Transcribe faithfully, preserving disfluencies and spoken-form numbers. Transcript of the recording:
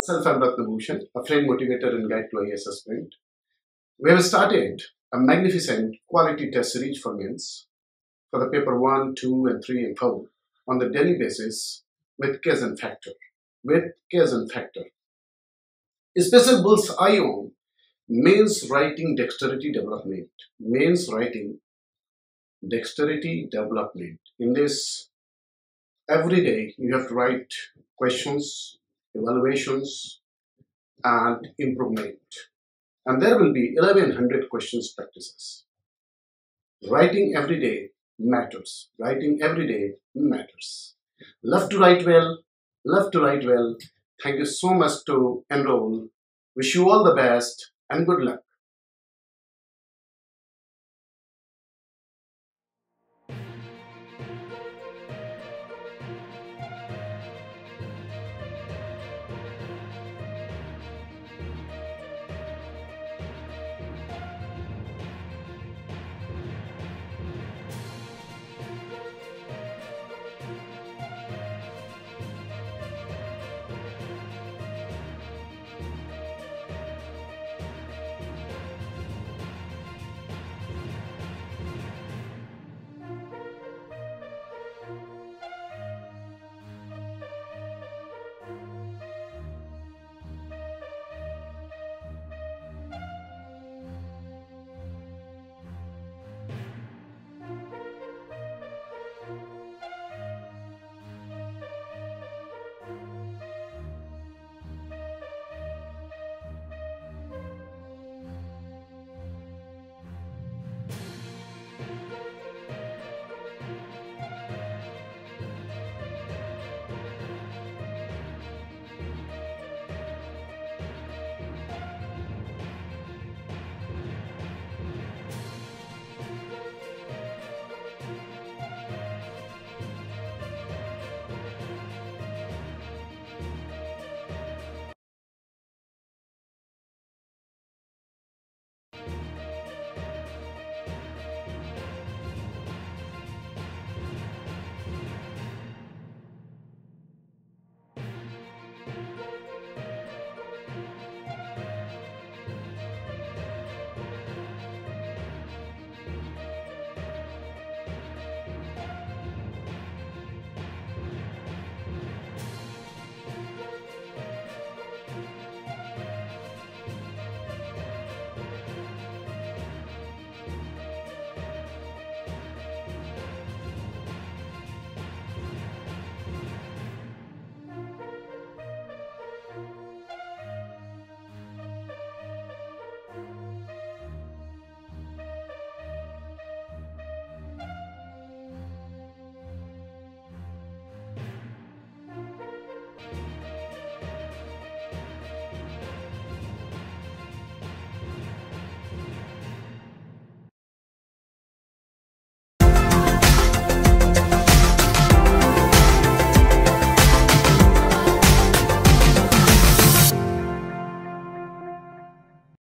Myself, I'm Ratna Bhushan, a friend, motivator, and guide to I A S aspirant. We have started a magnificent quality test series for mains for the paper one, two, and three, and four on the daily basis with case and factor. With case and factor. Special bull's eye on mains writing dexterity development. Mains writing dexterity development. In this, every day you have to write questions, evaluations, and improvement. And there will be eleven hundred questions practices. Writing every day matters. Writing every day matters. Love to write well. Love to write well. Thank you so much to enroll. Wish you all the best and good luck.